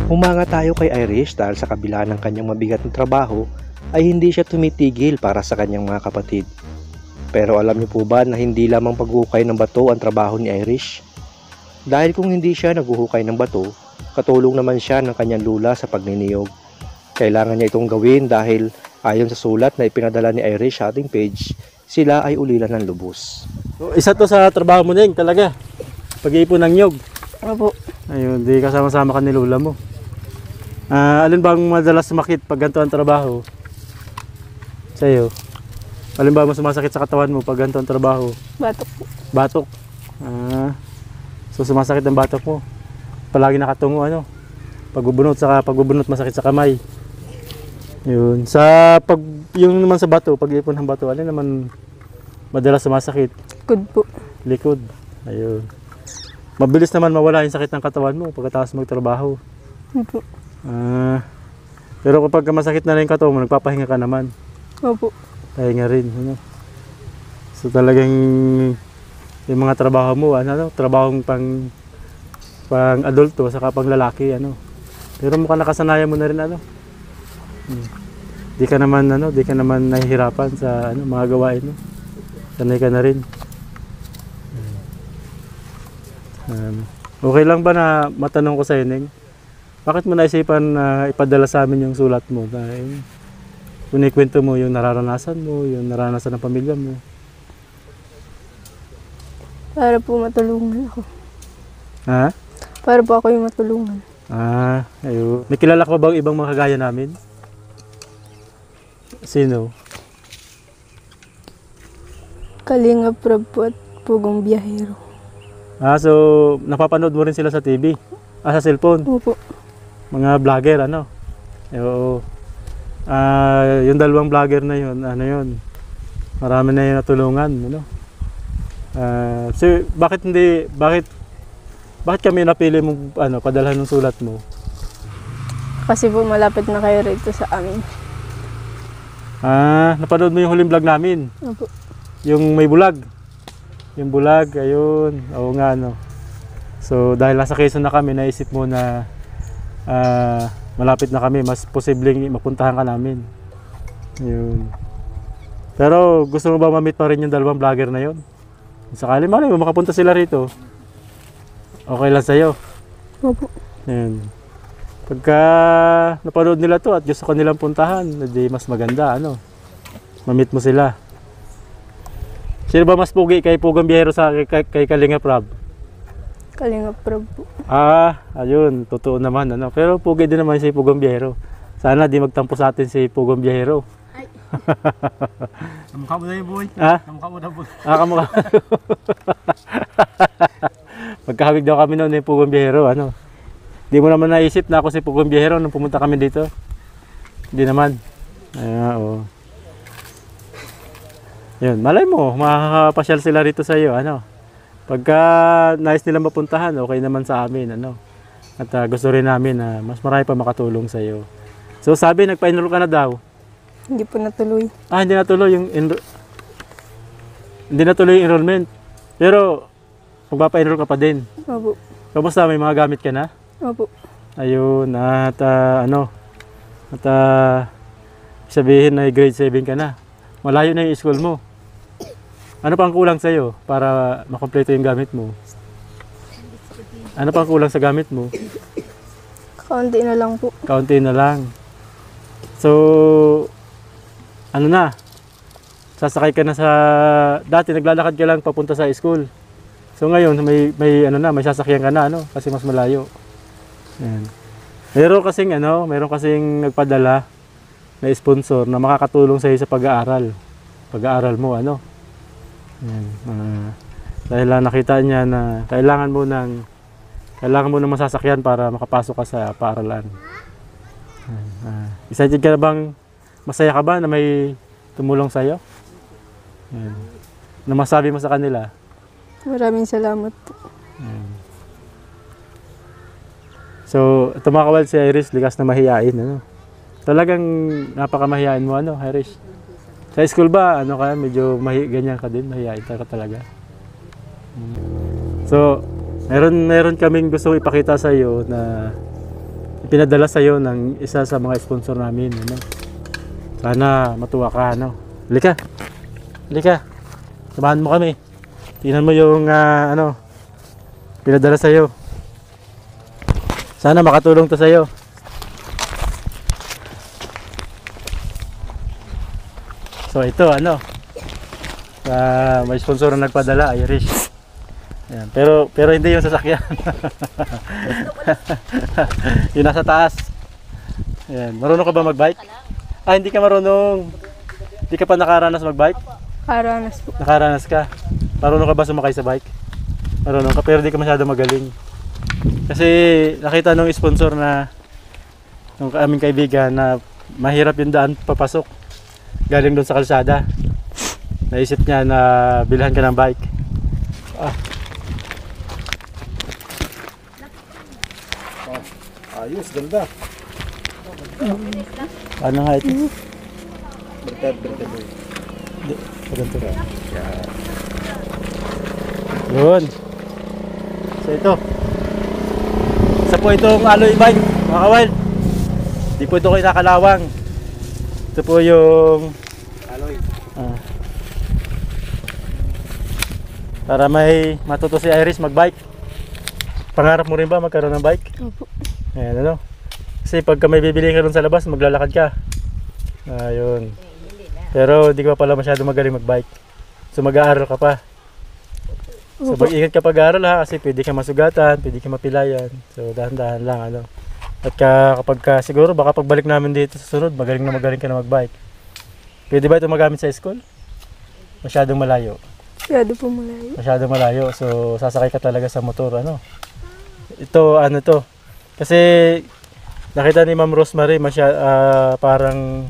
Humanga tayo kay Irish dahil sa kabila ng kanyang mabigat na trabaho ay hindi siya tumitigil para sa kanyang mga kapatid. Pero alam niyo po ba na hindi lamang paghuhukay ng bato ang trabaho ni Irish? Dahil kung hindi siya naghuhukay ng bato, katulong naman siya ng kanyang lula sa pagniniyog. Kailangan niya itong gawin dahil ayon sa sulat na ipinadala ni Irish sa ating page, sila ay ulilan ng lubos. So, isa to sa trabaho mo din talaga, pag-iipon ng nyog. Opo. Ayun, di kasama-sama ka ni lula mo. Alin bang madalas sumakit pag ganito ang trabaho sa'yo? Alin ba mo sumasakit sa katawan mo pag ganito ang trabaho? Batok po. Batok. So sumasakit ang batok mo. Palagi nakatungo ano? Pagbubunot masakit sa kamay. Yun. Yung naman sa bato, pag-ipon ng bato, alin naman madalas sumasakit? Good po. Likod. Ayun. Mabilis naman mawala yung sakit ng katawan mo pagkatapos magtrabaho. Opo. Pero kapag masakit na rin yung katawan mo, nagpapahinga ka naman. Opo. Pahinga rin. Ano? So talagang yung mga trabaho mo, trabahong pang adulto saka pang lalaki, ano. Pero mukhang nakasanayan mo na rin, ano. Di ka naman nahihirapan sa mga gawain mo. Sanay ka na rin. Okay lang ba na matanong ko sa Neng? Bakit mo naisipan na ipadala sa amin yung sulat mo? Dahil kunikwento mo yung nararanasan mo, yung naranasan ng pamilya mo. Para po matulungan ako. Ha? Para po ako yung matulungan. Ayun. May kilala ko bang ibang mga kagaya namin? Sino? Kalinga Prab po at Pugong Biyahero. So napapanood mo rin sila sa TV? Sa cellphone? Opo. Mga vlogger, ano? Oo. Yung dalawang vlogger na yun, marami na yung natulungan, ano? So bakit kami napili mong padalhan ng sulat mo? Kasi po malapit na kayo rito sa amin. Napanood mo yung huling vlog namin? Opo. Yung may bulag? Yung bulag, ayun. Oo nga, no. So dahil nasa Quezon na kami, naisip mo na malapit na kami, mas posibleng mapuntahan ka namin. Yun. Pero gusto mo ba ma-meet pa rin yung dalawang vlogger na yun? Sakali mo makapunta sila rito. Okay lang sa'yo? Opo. Yun. Pagka napanood nila to at gusto ko nilang puntahan, hindi mas maganda, ma-meet mo sila. Sino ba mas pugi kay Pugong Biyahero sa kay Kalinga Prab? Kalinga Prab po. Ayun, totoo naman, Pero pugi din naman si Pugong Biyahero. Sana di magtampo sa atin si Pugong Biyahero. Ay. Kamukha mo na yung boy. Kamukha mo na boy. Kamukha. Magkahawig daw kami noon ni Pugong Biyahero, Di mo naman naisip na ako si Pugong Biyahero nung pumunta kami dito? Hindi naman. Oo. Yun, malay mo, makakapasyal sila rito sa iyo, Pagka nais nila mapuntahan, okay naman sa amin, At gusto rin namin na mas marami pa makatulong sa iyo. So sabi, nagpa-enroll ka na daw? Hindi po natuloy. Hindi natuloy hindi natuloy yung enrollment. Pero magpapa-enroll ka pa din. Opo. Kamusta, may mga gamit ka na? Opo. Ayun, sabihin na grade 7 ka na. Malayo na yung school mo. Ano pang kulang sa iyo para makompleto yung gamit mo? Ano pang kulang sa gamit mo? Kaunti na lang po. Kaunti na lang. So, sasakay ka na dati naglalakad ka lang papunta sa school. So ngayon, may sasakyan ka na, kasi mas malayo. Ayan. Meron kasing nagpadala na sponsor na makakatulong sa iyo sa pag-aaral. Pag-aaral mo, Ayan. Dahil nakita niya na kailangan mo ng masasakyan para makapasok ka sa paaralan. Excited ka na bang, masaya ka ba na may tumulong sa iyo? Ano masabi mo sa kanila? Maraming salamat po. So, ito mga kawal, si Irish, likas na mahiyain, Talagang napakamahiyain mo, Irish. Sa school ba, medyo ganyan ka din, mahihain ka talaga. So, meron kaming gusto ipakita sa iyo na pinadala sa'yo ng isa sa mga sponsor namin. Ano? Sana matuwa ka. Ano? Halika. Halika. Samahan mo kami. Tingnan mo yung ano, pinadala sa'yo. Sana makatulong to sa'yo. So ito ano, may sponsor na nagpadala, Irish. Ayan. Pero hindi yung sasakyan. Yung nasa taas. Ayan. Marunong ka ba magbike? Hindi ka marunong. Hindi ka pa nakaranas magbike? Karanas po. Nakaranas ka. Marunong ka ba sumakay sa bike? Marunong ka pero di ka masyado magaling. Kasi nakita nung sponsor na nung aming kaibigan na mahirap yung daan papasok. Galing doon sa kalsada. Naisip niya na bilhan ka ng bike. Ayos, ganda. Ano nga ito? Berkat. Hindi, ganito ka. Yun. So ito. Isa po itong alloy bike, mga kawild. Di po ito kinakalawang. Ito po yung Aloy. Para may matuto si Iris magbike. Pangarap mo rin ba magkaroon ng bike? Opo. Ayan, ano? Kasi pagka may bibili ka doon sa labas, maglalakad ka. Ayun. Pero di ka pa pala masyado magaling magbike. So mag-aaral ka pa. So Opo. mag-ingat ka pag-aaral ha, kasi pwede ka masugatan, pwede ka mapilayan. So dahan-dahan lang ano. At kapag siguro baka pagbalik namin dito sa sunod, magaling ka na magbike. Pwede ba ito magamit sa school? Masyadong malayo. Masyado po malayo. Masyadong malayo. So sasakay ka talaga sa motor ano. Ito ano to. Kasi nakita ni Ma'am Rosemary parang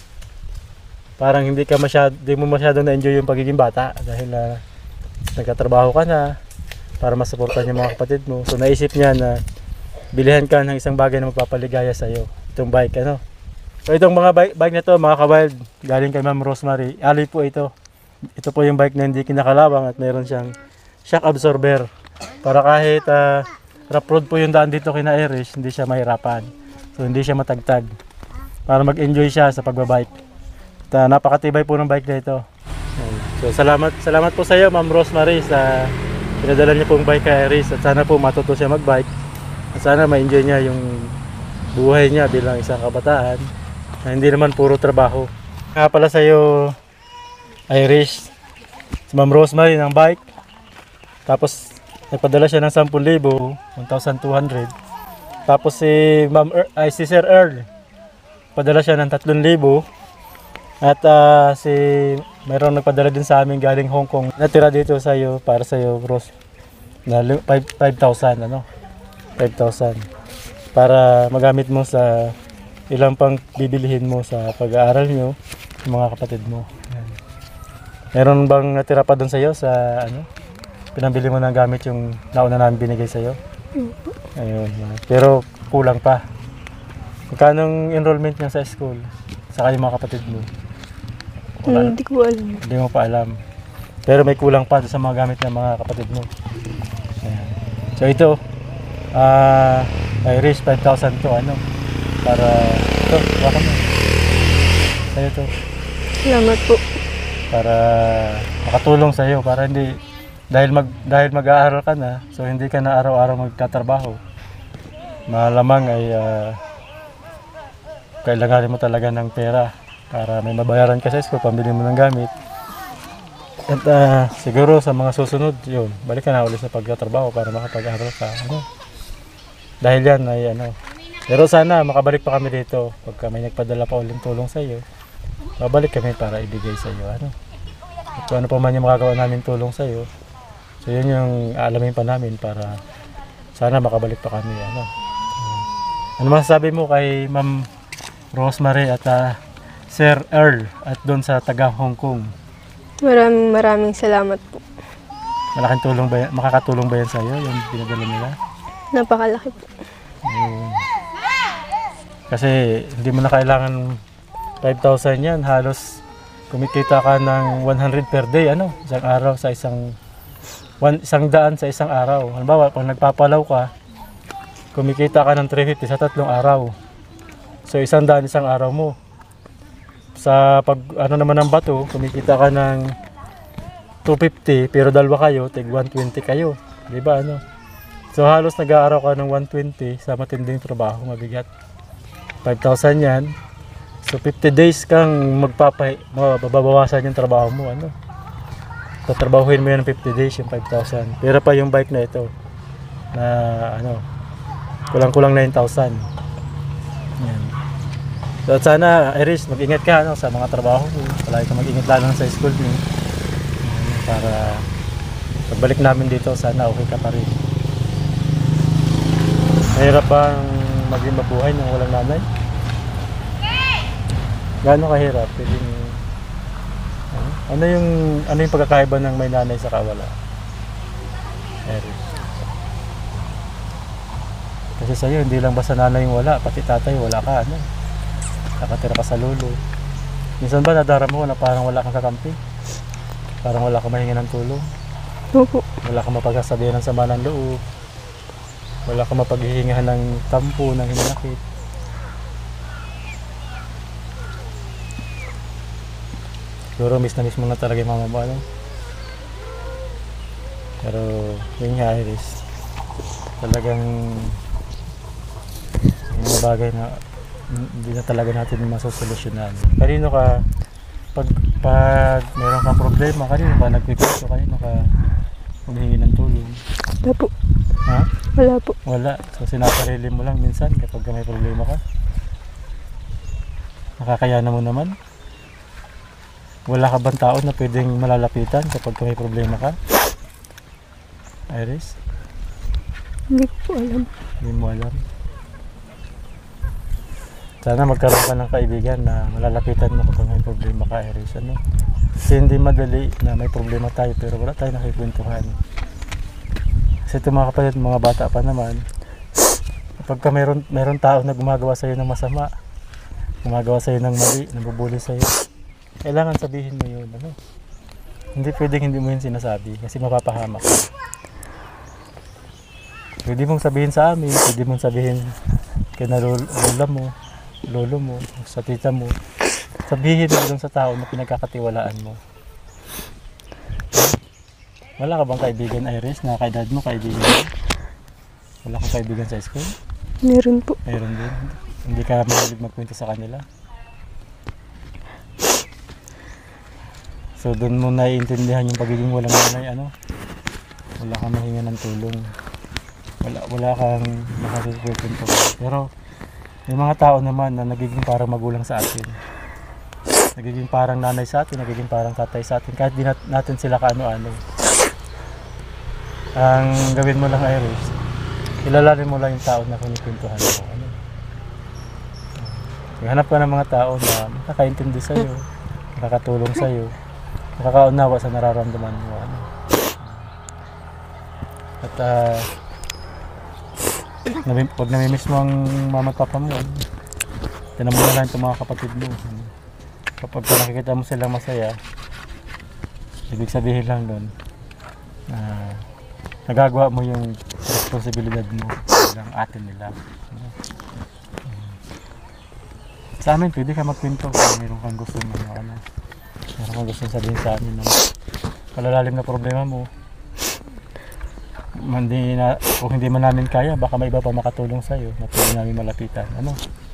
hindi mo masyadong na-enjoy yung pagiging bata dahil nagkatrabaho ka na para masuportahan yung mga kapatid mo. So naisip niya na bilihan ka ng isang bagay na magpapaligaya sa iyo, itong bike ano. So itong mga bike na to, mga kawild, galing kay Ma'am Rosemary. Alloy po ito. Ito po yung bike na hindi kinakalawang at mayroon siyang shock absorber para kahit rough road po yung daan dito kina Irish, hindi siya mahirapan. So hindi siya matagtag. Para mag-enjoy siya sa pagbabike. At napakatibay po ng bike na ito. So salamat po sa iyo Ma'am Rosemary sa pinadala niyo pong bike kay Iris at sana po matuto siya magbike at sana ma-enjoy niya yung buhay niya bilang isang kabataan na hindi naman puro trabaho. Nga pala sa iyo Iris, si Ma'am Rosemary ng bike, tapos nagpadala siya ng 10,000, 1,200. Tapos si Sir Earl padala siya ng 3,000. At mayroong nagpadala din sa amin galing Hong Kong. Natira dito sa iyo para sa iyo, Rose, na 5,000 ano? 5,000 para magamit mo sa ilang pang bibilihin mo sa pag-aaral nyo ng mga kapatid mo. Yan. Meron bang natira pa doon sa iyo sa ano? Pinambili mo ng gamit yung nauna namin binigay sa iyo? Ayun. Pero kulang pa. Magkano ang enrollment niya sa school? Sa kayong mga kapatid mo? Hindi ko alam. Hindi mo pa alam. Pero may kulang pa sa mga gamit ng mga kapatid mo. Ayan. So ito, Irish 5,000 to ano. Para ito, baka mo. Sa'yo to. Salamat po. Para makatulong sa iyo para hindi dahil mag-aaral ka na, so hindi ka na araw-araw magtatrabaho. Malamang ay kailangan mo talaga ng pera para may mabayaran ka sa school, pambili mo ng gamit. At siguro sa mga susunod, yun, balik ka na ulit sa pagtatrabaho para makapag-aral ka. Ano? Dahil yan ay ano. Pero sana makabalik pa kami dito pagka may nagpadala pa ulit tulong sa iyo. Babalik kami para ibigay sa iyo. Ano? At kung ano pa man yung makagawa namin tulong sa iyo, so yun yung aalamin pa namin para sana makabalik pa kami. Ano masasabi mo kay Ma'am Rosemary at Sir Earl at doon sa taga Hong Kong? Maraming salamat po. Malaking tulong ba yan? Makakatulong ba yan sa iyo yung pinadala nila? Napakalaki po. Kasi hindi mo na kailangan 5,000 yan. Halos kumikita ka ng 100 per day. Ano? Isang araw sa isang daan sa isang araw. Halimbawa, kung nagpapalaw ka, kumikita ka ng 350 sa 3 araw. So 100 isang araw mo. Sa pag ano naman ng bato, kumikita ka ng 250 pero dalawa kayo, tig 120 kayo. Di ba ano? So halos nag-aaraw ka ng 120 sa matinding trabaho, mabigat. 5,000 yan. So 50 days kang mababawasan yung trabaho mo, ano? Tatrabahuin mo yan ng 50 days yung 5,000. Pero pa yung bike na ito na ano, kulang-kulang 9,000. Yan. So at sana, Iris, mag-ingat ka ano, sa mga trabaho mo. Palagi ka mag-ingat lalo sa school mo. Para pagbalik namin dito, sana okay ka pa rin. Mahirap bang maging mabuhay nang walang nanay? Gaano kahirap? Ano yung pagkakaiba ng may nanay sa wala? Iris. Kasi sa'yo, hindi lang basta nanay yung wala, pati tatay wala ka, ano? Nakatira ka sa lolo. Minsan ba nadarama mo na parang wala kang kakampi? Parang wala kang mahinga ng tulong? Opo. Wala kang mapagsasabihan ng sama ng loob? Wala kang mapaghihingahan ng tampo, ng hinanakit? Siguro miss na miss mo na talaga yung mama mo, ano? Pero yun nga, Iris, talagang yung mga bagay na hindi na talaga natin masosolusyonan. Kanino ka, pag meron kang problema, kanino ka nagpipito, kanino ka humihingi ng tulong? Wala po. Ha? Wala po. Wala. So sinasarili mo lang minsan kapag may problema ka. Nakakayanan mo naman. Wala ka bang tao na pwedeng malalapitan kapag may problema ka? Iris? Hindi ko po alam. Hindi mo alam. Sana magkaroon ka ng kaibigan na malalapitan mo kapag may problema ka, Iris. Ano? Kasi hindi madali na may problema tayo pero wala tayo nakikwentuhan. Kasi ito mga kapatid, mga bata pa naman, kapag ka meron tao na gumagawa sa'yo ng masama, gumagawa sa'yo ng mali, nabubuli sa'yo, kailangan sabihin mo yun. Ano? Hindi pwedeng hindi mo yun sinasabi kasi mapapahamak ka. Pwede mong sabihin sa amin, pwede mong sabihin kay lola mo, lolo mo, sa tita mo. Sabihin mo dun sa tao na pinagkakatiwalaan mo. Wala ka bang kaibigan, Iris, na kaedad mo, kaibigan mo? Wala kang kaibigan sa school? Meron po. Meron din. Hindi ka mahilig magkwento sa kanila? So doon mo naiintindihan yung pagiging walang nanay, ano? Wala kang mahinga ng tulong. Wala kang makasikwento. Pero may mga tao naman na nagiging parang magulang sa atin. Nagiging parang nanay sa atin, nagiging parang tatay sa atin. Kahit di natin sila kaano-ano. Ang gawin mo lang, Iris, kilalanin mo lang yung tao na kinikwentuhan mo. Ano? Hanap ka ng mga tao na makakaintindi sa'yo, makakatulong sa'yo, makakaunawa sa nararamdaman mo. Ano? At pag namimiss mo ang mama at papa mo, tinan mo na lang itong mga kapatid mo. Kapag nakikita mo silang masaya, ibig sabihin lang doon, nagagawa mo yung responsibilidad mo bilang ate nila. Sa amin, pwede ka magkwento kung meron kang gusto mo, meron kang gusto sabihin sa amin ng palalalim na problema mo. Kung hindi man namin kaya, baka may iba pa makatulong sa'yo na pwede namin malapitan. Ano,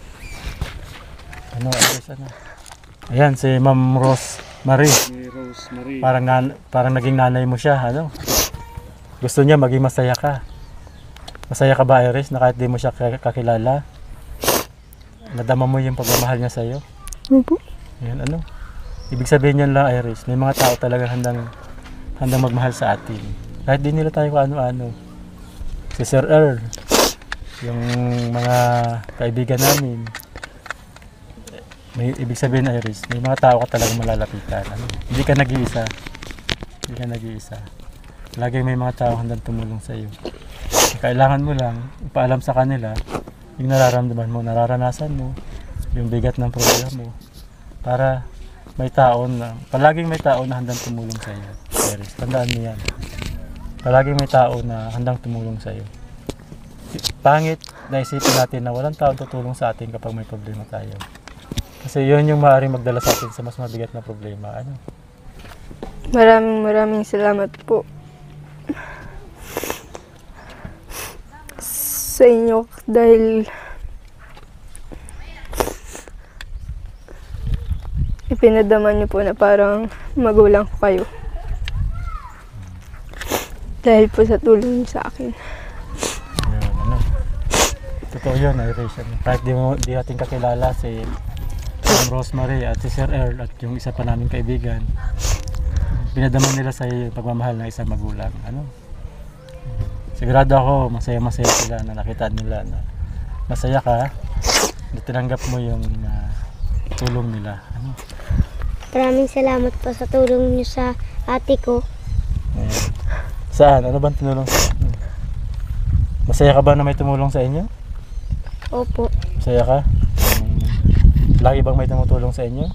Iris, ano? Ayan, si Ma'am Rosemary. Parang naging nanay mo siya, ano? Gusto niya maging masaya ka. Masaya ka ba, Iris, na kahit di mo siya kakilala? Nadama mo yung pagmamahal niya sa'yo? Opo. Ayan, ano? Ibig sabihin niyan lang, Iris, may mga tao talaga handang magmahal sa atin. Kahit di nila tayo ano. Si Sir Earl, yung mga kaibigan namin, may ibig sabihin, Iris, may mga tao ka talagang malalapitan. Ano? Hindi ka nag-iisa. Lagi may mga tao handang tumulong sa iyo. Kailangan mo lang ipaalam sa kanila yung nararamdaman mo, nararanasan mo, yung bigat ng problema mo, para palaging may tao na handang tumulong sa iyo. Iris, tandaan mo yan. Palaging may tao na handang tumulong sa iyo. pangit na isipin natin na walang taong tutulong sa atin kapag may problema tayo. Kasi yun yung maaaring magdala sa atin sa mas mabigat na problema. Ano? Maraming salamat po sa inyo dahil ipinadama niyo po na parang magulang ko kayo. Dahil po sa tulong niyo sa akin. Yun, ano? Totoo yun, Irish. Kahit di natin kakilala si Ma'am Rosemary at si Sir Earl at yung isa pa naming kaibigan, pinadama nila sa iyo yung pagmamahal ng isang magulang. Ano? Sigurado ako, masaya-masaya sila na nakita nila na masaya ka na tinanggap mo yung tulong nila. Ano? Maraming salamat po sa tulong niyo sa ate ko. Ayan. Saan? Ano bang tinulong sa inyo? Masaya ka ba na may tumulong sa inyo? Opo. Masaya ka? Lagi bang may tumutulong sa inyo?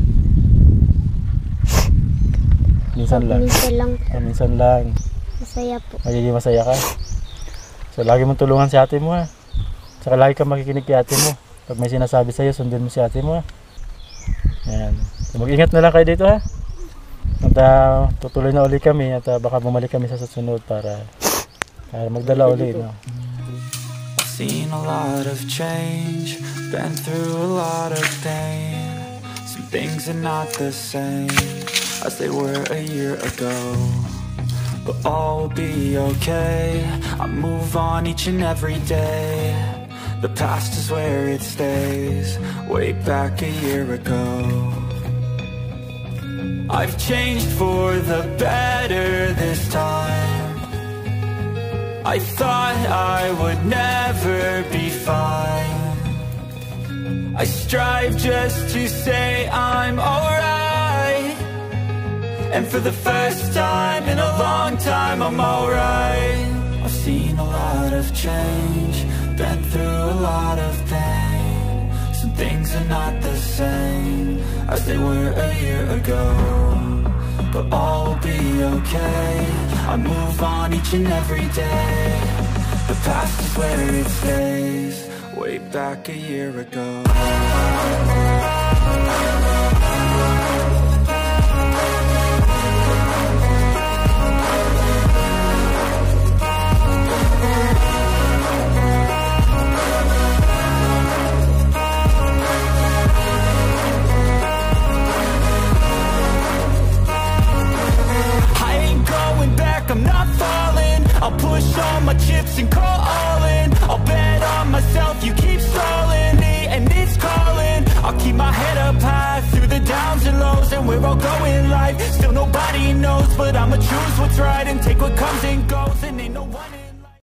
Minsan lang. Minsan lang. Minsan lang. Masaya po. Magiging masaya ka. So lagi mong tulungan si ate mo ha. Saka lagi kang makikinig kay ate mo. Pag may sinasabi sa'yo, sundin mo si ate mo ha. Ayan. So, mag-ingat na lang kayo dito ha. At tutuloy na uli kami at baka bumalik kami sa susunod para magdala uli. No? I've seen a lot of change, been through a lot of pain. Some things are not the same as they were a year ago. But all will be okay. I move on each and every day. The past is where it stays. Way back a year ago, I've changed for the better this time. I thought I would never be fine. I strive just to say I'm alright. And for the first time in a long time, I'm alright. I've seen a lot of change, been through a lot of pain. Some things are not the same as they were a year ago. But all will be okay. I move on each and every day. The past is where it stays. Way back a year ago. I'm not falling. I'll push all my chips and call all in. I'll bet on myself, you keep stalling me, and it's calling. I'll keep my head up high through the downs and lows, and where I'll go in life, still nobody knows. But I'ma choose what's right and take what